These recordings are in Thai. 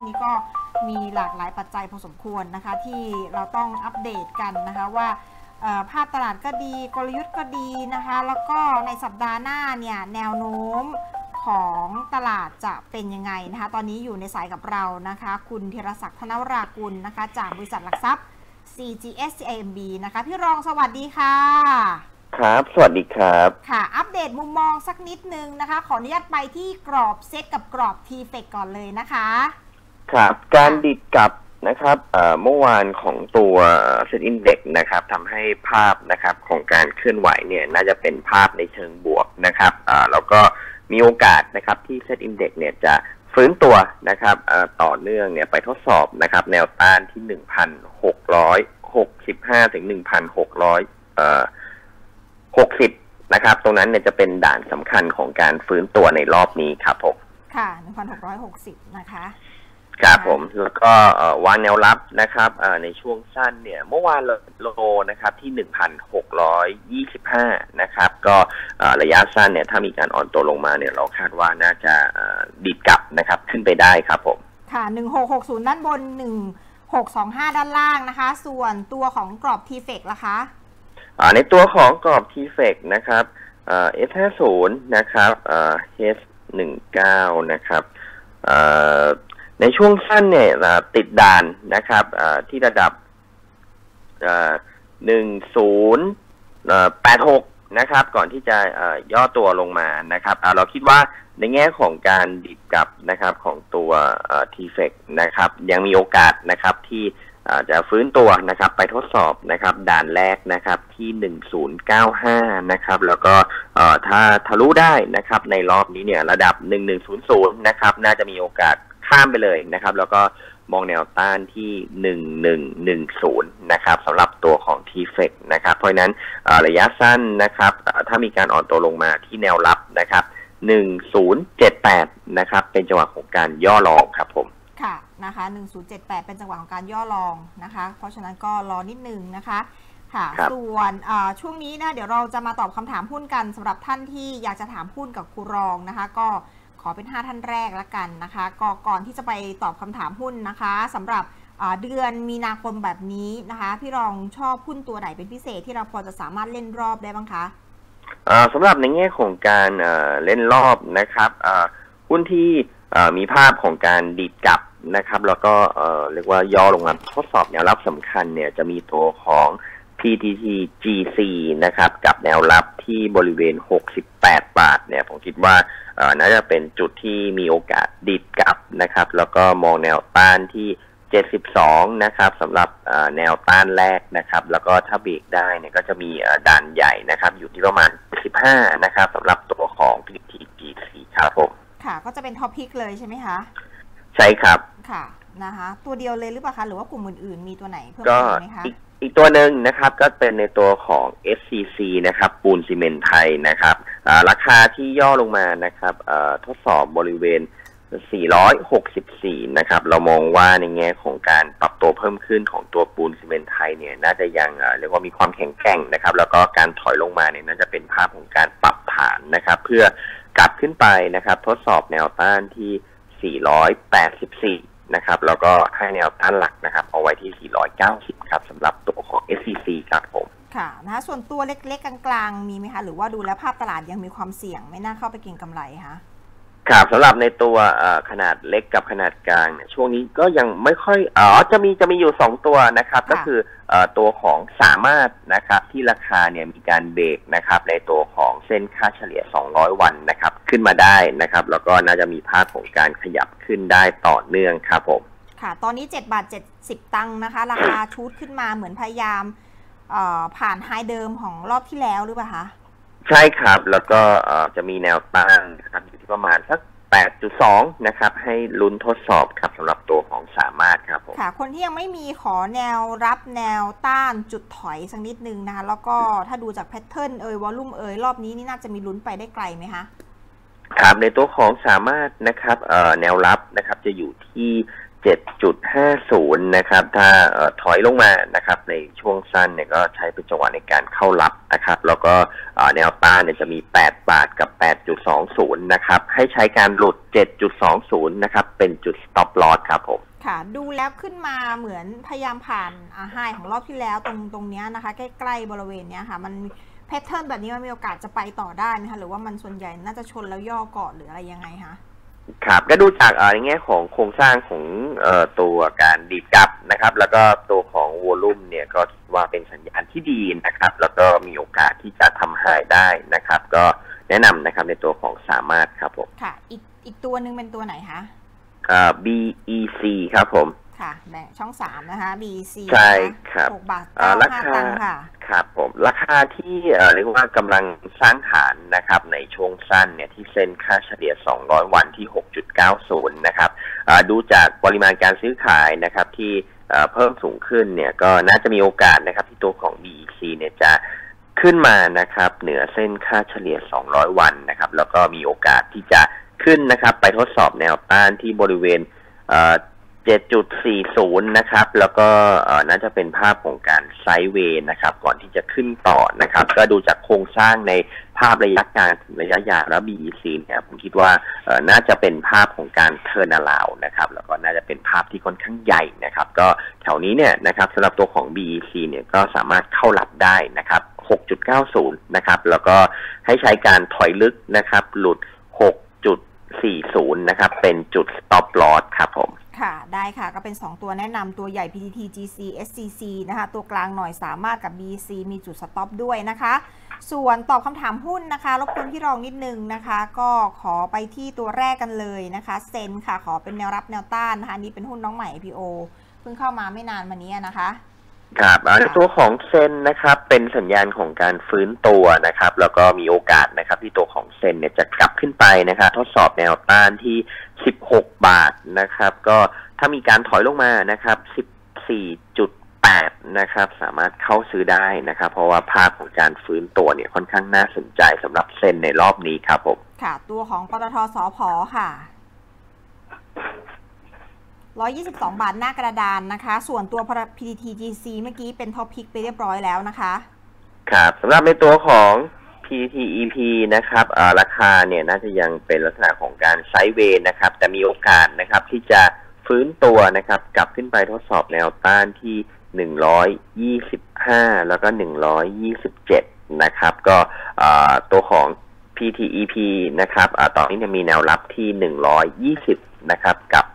นี่ก็มีหลากหลายปัจจัยพอสมควรนะคะที่เราต้องอัปเดตกันนะคะว่าภาพตลาดก็ดีกลยุทธ์ก็ดีนะคะแล้วก็ในสัปดาห์หน้าเนี่ยแนวโน้มของตลาดจะเป็นยังไงนะคะตอนนี้อยู่ในสายกับเรานะคะคุณธีรศักดิ์ธนวรากุลนะคะจากบริษัทหลักทรัพย์ CGS-CIMB นะคะพี่รองสวัสดีค่ะครับสวัสดีครับค่ะอัปเดตมุมมองสักนิดนึงนะคะขออนุญาตไปที่กรอบเซตกับกรอบ TFEC ก่อนเลยนะคะครับการดิดกลับนะครับเมื่อวานของตัวเซ็ตอินเด็กซ์นะครับทำให้ภาพนะครับของการเคลื่อนไหวเนี่ยน่าจะเป็นภาพในเชิงบวกนะครับแล้วก็มีโอกาสนะครับที่เซ็ตอินเด็กซ์เนี่ยจะฟื้นตัวนะครับต่อเนื่องเนี่ยไปทดสอบนะครับแนวต้านที่ 1,665 ถึง 1,660 นะครับตรงนั้นเนี่ยจะเป็นด่านสำคัญของการฟื้นตัวในรอบนี้ครับผมค่ะ 1,660 นะคะครับผมแล้วก็วางแนวรับนะครับในช่วงสั้นเนี่ยเมื่อวานโลนะครับที่ 1,625 นะครับก็ระยะสั้นเนี่ยถ้ามีการอ่อนตัวลงมาเนี่ยเราคาดว่าน่าจะดีดกลับนะครับขึ้นไปได้ครับผมค่ะ 1660 ด้านบน 1625 ด้านล่างนะคะส่วนตัวของกรอบ TFEC ล่ะคะในตัวของกรอบ TFEC นะครับS50 นะครับH19 นะครับในช่วงสั้นเนี่ยติดด่านนะครับที่ระดับ1086นะครับก่อนที่จะย่อตัวลงมานะครับเราคิดว่าในแง่ของการดิดกลับนะครับของตัวTFEC นะครับยังมีโอกาสนะครับที่จะฟื้นตัวนะครับไปทดสอบนะครับด่านแรกนะครับที่1095นะครับแล้วก็ถ้าทะลุได้นะครับในรอบนี้เนี่ยระดับ1100นะครับน่าจะมีโอกาสข้ามไปเลยนะครับแล้วก็มองแนวต้านที่1110นะครับสำหรับตัวของ TFEC นะครับเพราะฉะนั้นระยะสั้นนะครับถ้ามีการอ่อนตัวลงมาที่แนวรับนะครับ1078นะครับเป็นจังหวะของการย่อลงครับผมค่ะนะคะ1078เป็นจังหวะของการย่อลงนะคะเพราะฉะนั้นก็รอนิดนึงนะคะค่ะส่วนช่วงนี้นะเดี๋ยวเราจะมาตอบคำถามหุ้นกันสำหรับท่านที่อยากจะถามหุ้นกับครูรองนะคะก็ขอเป็น5ท่านแรกละกันนะคะก่อนที่จะไปตอบคำถามหุ้นนะคะสำหรับเดือนมีนาคมแบบนี้นะคะพี่รองชอบหุ้นตัวไหนเป็นพิเศษที่เราพอจะสามารถเล่นรอบได้บ้างคะสำหรับในแง่ของการเล่นรอบนะครับหุ้นที่มีภาพของการดีดกลับนะครับแล้วก็เรียกว่าย่อลงมาทดสอบแนวรับสำคัญเนี่ยจะมีตัวของ PTTGC นะครับกับแนวรับที่บริเวณ68 บาทเนี่ยผมคิดว่าน่าจะเป็นจุดที่มีโอกาสดีดกลับนะครับแล้วก็มองแนวต้านที่72นะครับสำหรับแนวต้านแรกนะครับแล้วก็ถ้าเบรกได้เนี่ยก็จะมีด่านใหญ่นะครับอยู่ที่ประมาณ15นะครับสำหรับตัวของ PTTGC ครับผมค่ะก็จะเป็นท็อปพิกเลยใช่ไหมคะใช่ครับค่ะนะคะตัวเดียวเลยหรือเปล่าคะหรือว่ากลุ่มอื่นๆมีตัวไหนเพิ่มเติมไหมคะอีกตัวหนึ่งนะครับก็เป็นในตัวของ SCC นะครับปูนซีเมนต์ไทยนะครับราคาที่ย่อลงมานะครับทดสอบบริเวณ464นะครับเรามองว่าในแง่ของการปรับตัวเพิ่มขึ้นของตัวปูนซีเมนต์ไทยเนี่ยน่าจะยังเรียกว่ามีความแข็งแกร่งนะครับแล้วก็การถอยลงมาเนี่ยน่าจะเป็นภาพของการปรับฐานนะครับเพื่อกลับขึ้นไปนะครับทดสอบแนวต้านที่484นะครับแล้วก็ให้แนวต้านหลักนะครับเอาไว้ที่490ครับสำหรับตัวของ SCC ครับผมค่ะนะคะส่วนตัวเล็กๆกลางๆมีไหมคะหรือว่าดูแล้วภาพตลาดยังมีความเสี่ยงไม่น่าเข้าไปเก็งกำไรคะครับสำหรับในตัวขนาดเล็กกับขนาดกลางเนี่ยช่วงนี้ก็ยังไม่ค่อยจะมีอยู่2ตัวนะครับก็คือตัวของสามารถนะครับที่ราคาเนี่ยมีการเบรกนะครับในตัวของเส้นค่าเฉลี่ย200วันนะครับขึ้นมาได้นะครับแล้วก็น่าจะมีภาพของการขยับขึ้นได้ต่อเนื่องครับผมค่ะตอนนี้7.70 ตังค์นะคะราคาชูดขึ้นมาเหมือนพยายามผ่านไฮเดิมของรอบที่แล้วหรือเปล่าคะใช่ครับแล้วก็จะมีแนวต้านนะครับอยู่ที่ประมาณสัก 8.2 นะครับให้ลุ้นทดสอบครับสำหรับตัวของสามารถครับผมค่ะคนที่ยังไม่มีขอแนวรับแนวต้านจุดถอยสักนิดนึงนะคะแล้วก็ถ้าดูจากแพทเทิร์นวอลลุ่มรอบนี้นี่น่าจะมีลุ้นไปได้ไกลไหมคะครับในตัวของสามารถนะครับแนวรับนะครับจะอยู่ที่ 7.50 นะครับถ้าถอยลงมานะครับในช่วงสั้นเนี่ยก็ใช้เป็นจังหวะในการเข้ารับนะครับแล้วก็แนวต้านเนี่ยจะมี8 บาทกับ 8.20 นะครับให้ใช้การหลุด 7.20 นะครับเป็นจุด stop loss ครับผมค่ะดูแล้วขึ้นมาเหมือนพยายามผ่านไฮของรอบที่แล้วตรงนี้นะคะใกล้ๆบริเวณนี้ค่ะมันแพทเทิร์นแบบนี้มันมีโอกาสจะไปต่อได้ไหมคะหรือว่ามันส่วนใหญ่น่าจะชนแล้วย่อก่อนหรืออะไรยังไงคะครับก็ดูจากในแง่ของโครงสร้างของตัวการดีดกลับนะครับแล้วก็ตัวของวอลุ่มเนี่ยก็ว่าเป็นสัญญาณที่ดีนะครับแล้วก็มีโอกาสที่จะทำไฮได้นะครับก็แนะนำนะครับในตัวของสามารถครับผมค่ะอีกตัวหนึ่งเป็นตัวไหนคะ BEC ครับผมค่ะแบ่งช่อง3นะคะ BEC ใช่ครับ 6 บาท95 ตังค์ค่ะครับผมราคาที่เรียกว่ากำลังสร้างฐานนะครับในช่วงสั้นเนี่ยที่เซ็นค่าเฉลี่ย200 วันที่ 6.90 นะครับดูจากปริมาณการซื้อขายนะครับที่เพิ่มสูงขึ้นเนี่ยก็น่าจะมีโอกาสนะครับที่ตัวของ BEC เนี่ยจะขึ้นมานะครับเหนือเส้นค่าเฉลี่ย200 วันนะครับแล้วก็มีโอกาสที่จะขึ้นนะครับไปทดสอบแนวต้านที่บริเวณ7.40 นะครับแล้วก็น่าจะเป็นภาพของการไซด์เวย์นะครับก่อนที่จะขึ้นต่อนะครับก็ดูจากโครงสร้างในภาพระยะกลางถึงระยะยาวแล้ว BEC เนี่ยผมคิดว่าน่าจะเป็นภาพของการเทิร์นอราวด์นะครับแล้วก็น่าจะเป็นภาพที่ค่อนข้างใหญ่นะครับก็แถวนี้เนี่ยนะครับสำหรับตัวของ BEC เนี่ยก็สามารถเข้ารับได้นะครับ 6.90 นะครับแล้วก็ให้ใช้การถอยลึกนะครับหลุด 6.40 นะครับเป็นจุด stop loss ครับผมค่ะได้ค่ะก็เป็น 2 ตัวแนะนำตัวใหญ่ PTT GC SCC นะคะตัวกลางหน่อยสามารถกับ BC มีจุด stop ด้วยนะคะส่วนตอบคำถามหุ้นนะคะรบกวนพี่รองนิดนึงนะคะก็ขอไปที่ตัวแรกกันเลยนะคะเซนค่ะขอเป็นแนวรับแนวต้านนะคะนี่เป็นหุ้นน้องใหม่ IPO เพิ่งเข้ามาไม่นานมานี้นะคะครับในตัวของเซนนะครับเป็นสัญญาณของการฟื้นตัวนะครับแล้วก็มีโอกาสนะครับที่ตัวของเซนเนี่ยจะกลับขึ้นไปนะครับทดสอบแนวต้านที่16 บาทนะครับก็ถ้ามีการถอยลงมานะครับ14.8 นะครับสามารถเข้าซื้อได้นะครับเพราะว่าภาพของการฟื้นตัวเนี่ยค่อนข้างน่าสนใจสำหรับเซนในรอบนี้ครับผมค่ะตัวของปตท.สผ.ค่ะ122 บาทหน้ากระดานนะคะส่วนตัว PTT GC เมื่อกี้เป็นท็อปพิกไปเรียบร้อยแล้วนะคะครับสำหรับในตัวของ PTEP นะครับราคาเนี่ยน่าจะยังเป็นลักษณะของการไซด์เวย์นะครับแต่มีโอกาสนะครับที่จะฟื้นตัวนะครับกลับขึ้นไปทดสอบแนวต้านที่125แล้วก็127นะครับก็ตัวของ PTEP นะครับตอนนี้จะมีแนวรับที่120นะครับกับ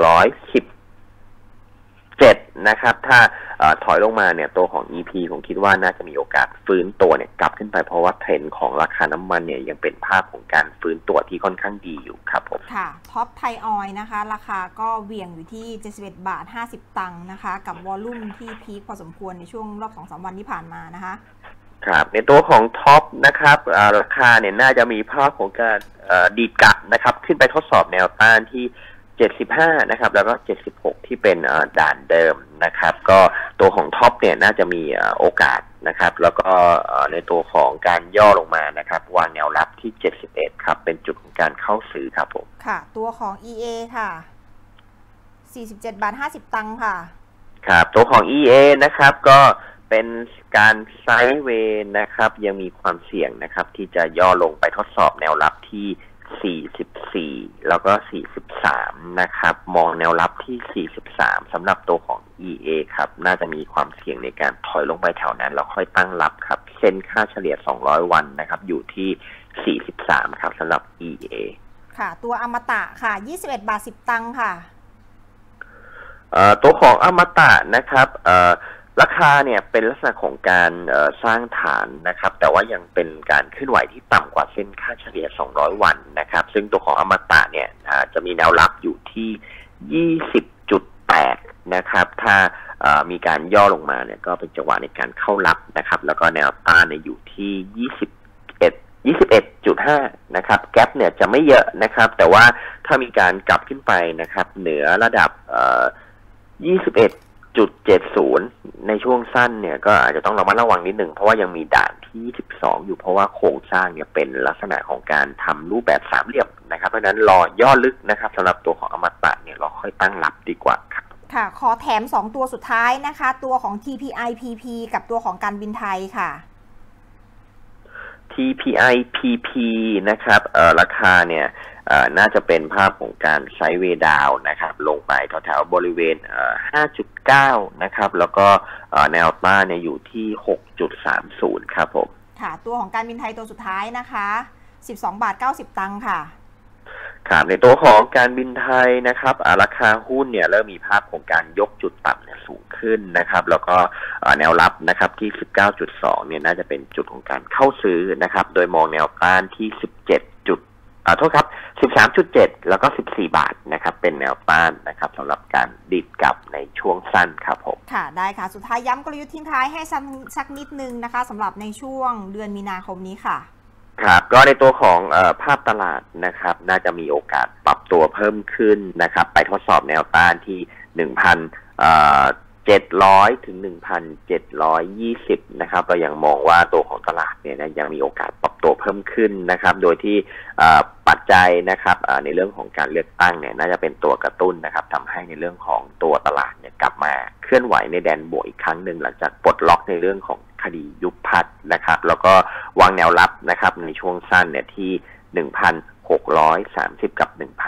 117นะครับถ้าถอยลงมาเนี่ยตัวของ EP ผมคิดว่าน่าจะมีโอกาสฟื้นตัวเนี่ยกลับขึ้นไปเพราะว่าเทรนด์ของราคาน้ำมันเนี่ยยังเป็นภาพของการฟื้นตัวที่ค่อนข้างดีอยู่ครับผมค่ะท็อปไทยออยล์นะคะราคาก็เหวี่ยงอยู่ที่71 บาท 50 ตังค์นะคะกับวอลลุ่มที่พีคพอสมควรในช่วงรอบ 2-3 วันที่ผ่านมานะคะครับในตัวของท็อปนะครับราคาเนี่ยน่าจะมีภาพของการดีดกลับนะครับขึ้นไปทดสอบแนวต้านที่75นะครับแล้วก็76ที่เป็นด่านเดิมนะครับก็ตัวของท็อปเนี่ยน่าจะมีโอกาสนะครับแล้วก็ในตัวของการย่อลงมานะครับวางแนวรับที่71ครับเป็นจุดของการเข้าซื้อครับผมค่ะตัวของ EA ค่ะ47 บาท 50 ตังค์ค่ะครับตัวของ EA นะครับก็เป็นการไซด์เวย์นะครับยังมีความเสี่ยงนะครับที่จะย่อลงไปทดสอบแนวรับที่44แล้วก็43นะครับมองแนวรับที่43สำหรับตัวของ EA ครับน่าจะมีความเสี่ยงในการถอยลงไปแถวนั้นแล้วค่อยตั้งรับครับเส้นค่าเฉลี่ย200 วันนะครับอยู่ที่43ครับสำหรับ EA ค่ะตัวอมตะค่ะ21 บาท 10 ตังค์ค่ะตัวของอมตะนะครับราคาเนี่ยเป็นลักษณะของการสร้างฐานนะครับแต่ว่ายังเป็นการเคลื่อนไหวที่ต่ำกว่าเส้นค่าเฉลี่ย200 วันนะครับซึ่งตัวของอมตะเนี่ยจะมีแนวรับอยู่ที่20.8นะครับถ้ามีการย่อลงมาเนี่ยก็เป็นจังหวะในการเข้ารับนะครับแล้วก็แนวต้านเนี่ยอยู่ที่21.5นะครับแกปเนี่ยจะไม่เยอะนะครับแต่ว่าถ้ามีการกลับขึ้นไปนะครับเหนือระดับ21.5 10.70ในช่วงสั้นเนี่ยก็อาจจะต้องระมัดระวังนิดหนึ่งเพราะว่ายังมีด่านที่12อยู่เพราะว่าโครงสร้างเนี่ยเป็นลักษณะของการทำรูปแบบสามเหลี่ยมนะครับเพราะฉะนั้นรอย่อลึกนะครับสำหรับตัวของอมตะเนี่ยเราค่อยตั้งรับดีกว่าครับค่ะขอแถม2ตัวสุดท้ายนะคะตัวของ TPI-PP กับตัวของการบินไทยค่ะ TPI-PP นะครับราคาเนี่ยน่าจะเป็นภาพของการไซด์เวย์ดาวนะครับลงไปแถวๆบริเวณ5.9 นะครับแล้วก็แนวต้านเนี่ยอยู่ที่ 6.30 ครับผมค่ะตัวของการบินไทยตัวสุดท้ายนะคะ12.90 ตังค์ค่ะครับในตัวของการบินไทยนะครับราคาหุ้นเนี่ยเริ่มมีภาพของการยกจุดต่ำเนี่ยสูงขึ้นนะครับแล้วก็แนวรับนะครับที่ 19.2 เนี่ยน่าจะเป็นจุดของการเข้าซื้อนะครับโดยมองแนวต้านที่ โทษครับ 13.7 แล้วก็ 14 บาทนะครับเป็นแนวต้านนะครับสำหรับการดิดกลับในช่วงสั้นครับผมค่ะได้ค่ะสุดท้ายย้ำกลยุทธ์ทิ้งท้ายให้สักนิดนึงนะคะสำหรับในช่วงเดือนมีนาคมนี้ค่ะครับก็ในตัวของภาพตลาดนะครับน่าจะมีโอกาสปรับตัวเพิ่มขึ้นนะครับไปทดสอบแนวต้านที่ 1,700 ถึง 1,720 นะครับเรายังมองว่าตัวของตลาดเนี่ยยังมีโอกาสปรับตัวเพิ่มขึ้นนะครับโดยที่ปัจจัยนะครับในเรื่องของการเลือกตั้งเนี่ยน่าจะเป็นตัวกระตุ้นนะครับทำให้ในเรื่องของตัวตลาดเนี่ยกลับมาเคลื่อนไหวในแดนบวกอีกครั้งหนึ่งหลังจากปลดล็อกในเรื่องของคดียุบพรรคนะครับแล้วก็วางแนวรับนะครับในช่วงสั้นเนี่ยที่ 1,630 กับ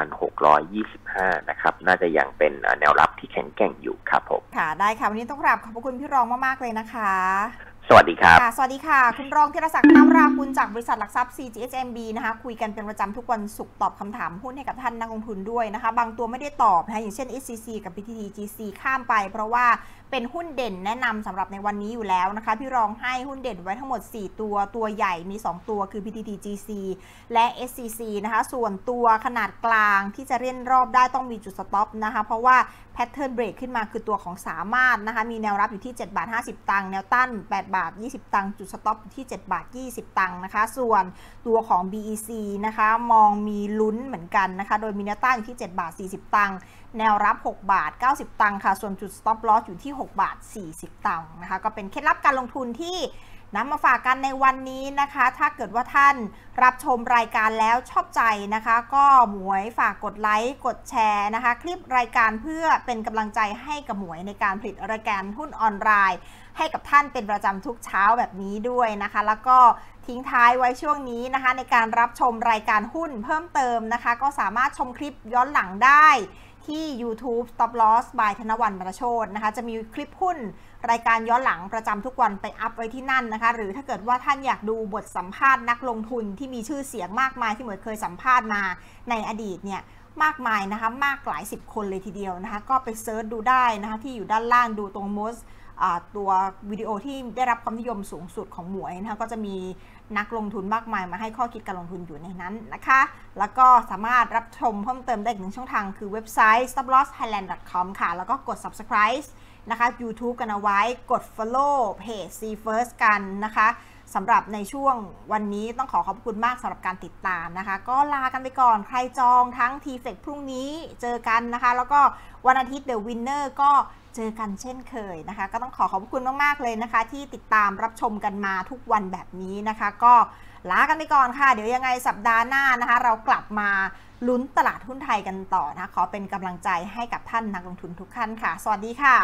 1,625 นะครับน่าจะยังเป็นแนวรับที่แข็งแกร่งอยู่ครับผมค่ะได้ค่ะวันนี้ต้องกราบขอบคุณพี่รองมากๆเลยนะคะสวัสดีครับสวัสดีค่ะคุณรองธีรศักดิ์น้ำรากุลจากบริษัทหลักทรัพย์ CGSMB นะคะคุยกันเป็นประจำทุกวันศุกร์ตอบคำถามหุ้นให้กับท่านนักลงทุนด้วยนะคะบางตัวไม่ได้ตอบนะคะอย่างเช่น SCC กับ PTTGC ข้ามไปเพราะว่าเป็นหุ้นเด่นแนะนำสำหรับในวันนี้อยู่แล้วนะคะพี่รองให้หุ้นเด่นไว้ทั้งหมด4ตัวใหญ่มี2ตัวคือ PTTGC และ SCC นะคะส่วนตัวขนาดกลางที่จะเล่นรอบได้ต้องมีจุดสต็อปนะคะเพราะว่าแพทเทิร์นเบรกขึ้นมาคือตัวของสามารถนะคะมีแนวรับอยู่ที่7.50 ตังค์แนวต้าน8.20 ตังค์จุดสต็อปอยู่ที่7.20 ตังค์นะคะส่วนตัวของ BEC นะคะมองมีลุ้นเหมือนกันนะคะโดยมีแนวต้านอยู่ที่7.40 ตังค์แนวรับ6.90 ตังค์ค่ะส่วนจุด stop loss อยู่ที่6.40 ตังค์นะคะก็เป็นเคล็ดลับการลงทุนที่นำมาฝากกันในวันนี้นะคะถ้าเกิดว่าท่านรับชมรายการแล้วชอบใจนะคะก็หมวยฝากกดไลค์กดแชร์นะคะคลิปรายการเพื่อเป็นกำลังใจให้กับหมวยในการผลิตรายการหุ้นออนไลน์ให้กับท่านเป็นประจำทุกเช้าแบบนี้ด้วยนะคะแล้วก็ทิ้งท้ายไว้ช่วงนี้นะคะในการรับชมรายการหุ้นเพิ่มเติมนะคะก็สามารถชมคลิปย้อนหลังได้ที่ YouTube Stop Loss by ธนวรรณ บรรโชตินะคะจะมีคลิปหุ้นรายการย้อนหลังประจำทุกวันไปอัพไว้ที่นั่นนะคะหรือถ้าเกิดว่าท่านอยากดูบทสัมภาษณ์นักลงทุนที่มีชื่อเสียงมากมายที่เหมือนเคยสัมภาษณ์มาในอดีตเนี่ยมากมายนะคะมากหลาย10คนเลยทีเดียวนะคะก็ไปเซิร์ชดูได้นะคะที่อยู่ด้านล่างดูตรงตัววิดีโอที่ได้รับความนิยมสูงสุดของหมวยนะคะก็จะมีนักลงทุนมากมายมาให้ข้อคิดการลงทุนอยู่ในนั้นนะคะแล้วก็สามารถรับชมเพิ่มเติมได้อีกหนึ่งช่องทางคือเว็บไซต์ stoplosthailand.com ค่ะแล้วก็กด subscribe นะคะ YouTube กันเอาไว้กด follow เพจ See First กันนะคะสำหรับในช่วงวันนี้ต้องขอบคุณมากสำหรับการติดตามนะคะก็ลากันไปก่อนใครจองทั้ง TFEC พรุ่งนี้เจอกันนะคะแล้วก็วันอาทิตย์ The Winner ก็เจอกันเช่นเคยนะคะก็ต้องขอบคุณมากๆเลยนะคะที่ติดตามรับชมกันมาทุกวันแบบนี้นะคะก็ลากันไปก่อนค่ะเดี๋ยวยังไงสัปดาห์หน้านะคะเรากลับมาลุ้นตลาดหุ้นไทยกันต่อนะขอเป็นกำลังใจให้กับท่านนักลงทุนทุกท่านค่ะสวัสดีค่ะ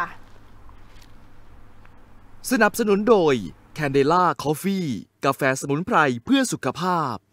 สนับสนุนโดย Candela Coffee กาแฟสมุนไพรเพื่อสุขภาพ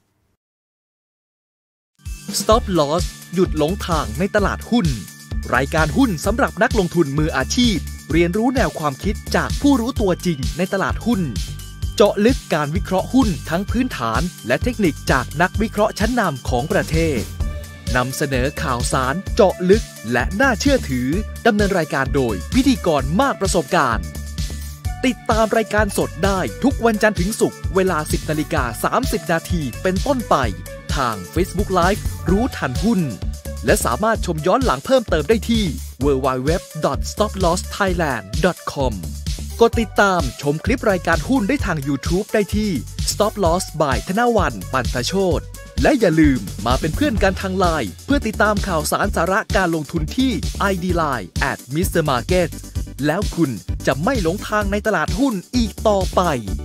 Stop Loss หยุดหลงทางในตลาดหุ้นรายการหุ้นสำหรับนักลงทุนมืออาชีพเรียนรู้แนวความคิดจากผู้รู้ตัวจริงในตลาดหุ้นเจาะลึกการวิเคราะห์หุ้นทั้งพื้นฐานและเทคนิคจากนักวิเคราะห์ชั้นนำของประเทศนำเสนอข่าวสารเจาะลึกและน่าเชื่อถือดำเนินรายการโดยพิธีกรมากประสบการณ์ติดตามรายการสดได้ทุกวันจันทร์ถึงศุกร์เวลา 10:30 นาทีเป็นต้นไปทาง Facebook Live รู้ทันหุ้นและสามารถชมย้อนหลังเพิ่มเติมได้ที่ www.stoplosthailand.com กดติดตามชมคลิปรายการหุ้นได้ทาง YouTube ได้ที่ Stop Loss by ธนวรรณ ปันทโชติและอย่าลืมมาเป็นเพื่อนกันทางไลน์เพื่อติดตามข่าวสารสาระการลงทุนที่ ID Line @Mr. Market แล้วคุณจะไม่หลงทางในตลาดหุ้นอีกต่อไป